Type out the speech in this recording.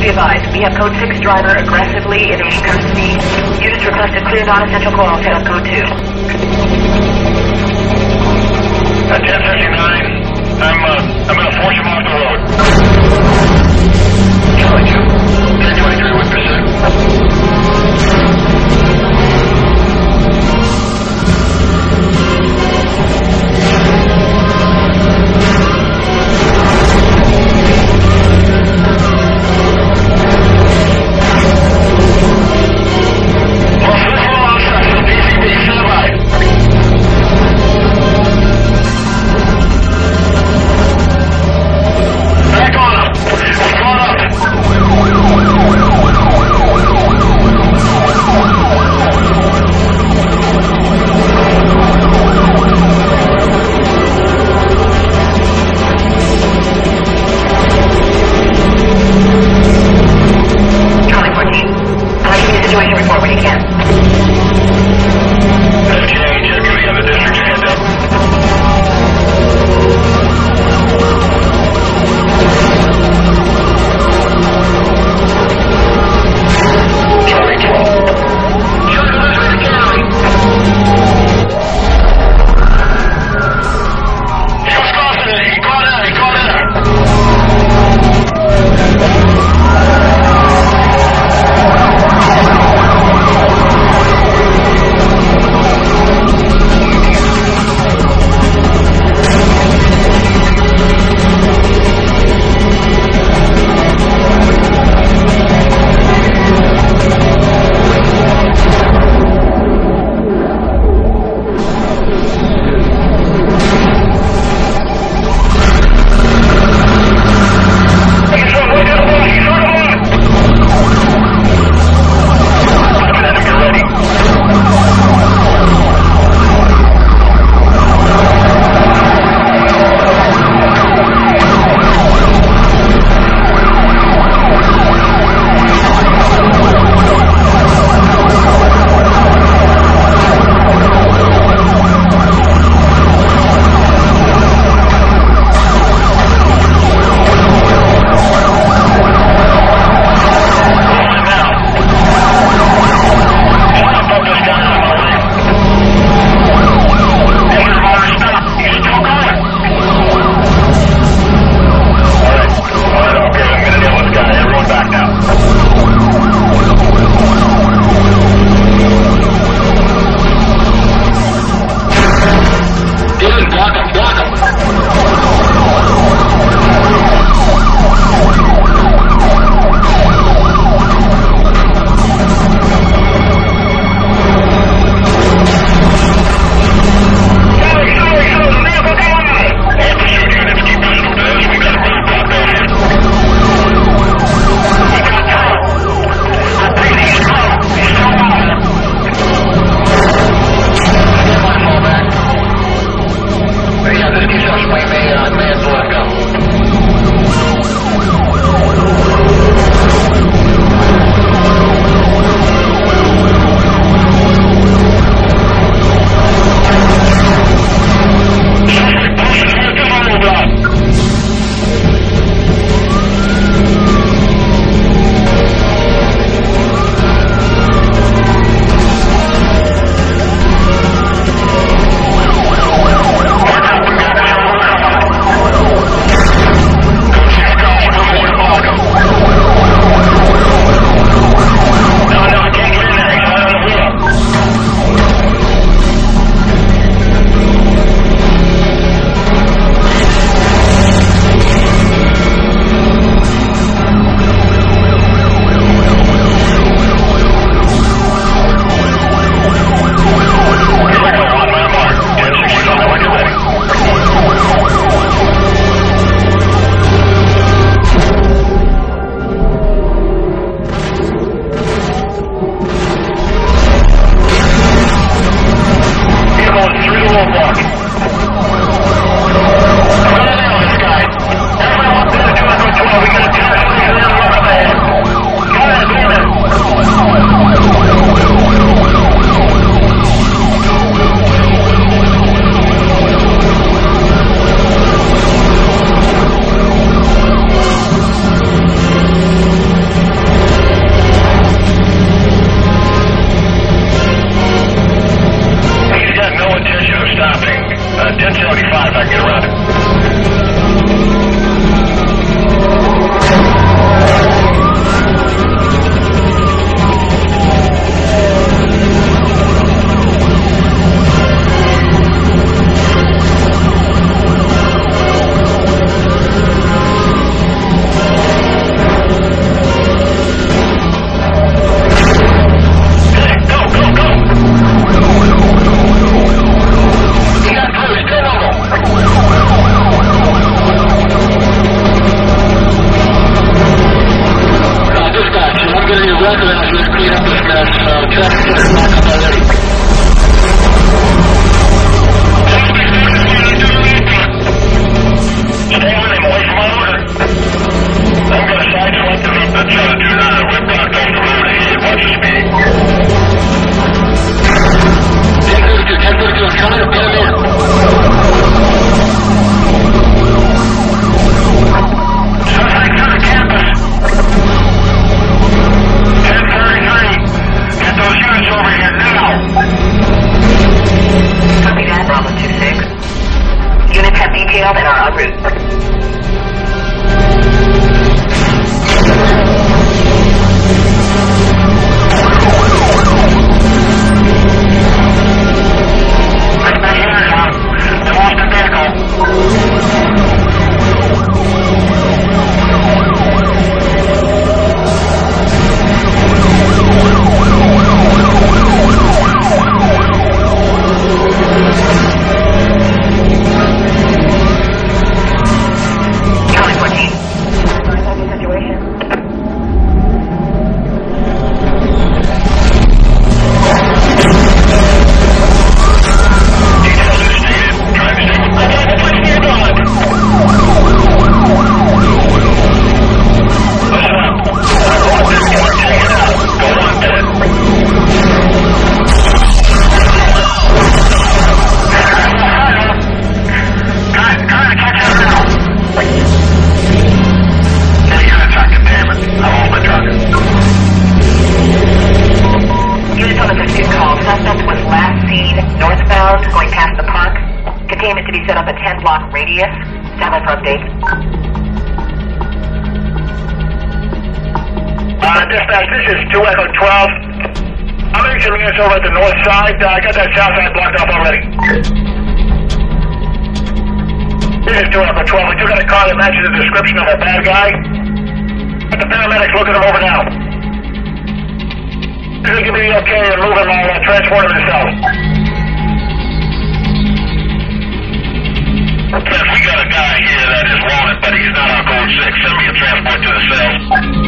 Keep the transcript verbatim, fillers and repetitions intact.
Be advised, we have code six driver aggressively evading custody. Units requested clear non-essential calls. Head up code two. At ten fifty-nine, I'm, uh, I'm gonna force him off the road. Charlie two, ten twenty-three with pursuit. for updates. Uh, dispatch, this is two Echo twelve. I'm getting some units over at the north side. Uh, I got that south side blocked off already. This is two Echo twelve. We took out a car that matches the description of a bad guy. But the paramedics looking him over now. This will give me the okay and move him. I'll uh, transport him to the cell. Yes, we got a guy here that is wanted, but he's not on code six. Send me a transport to the cell.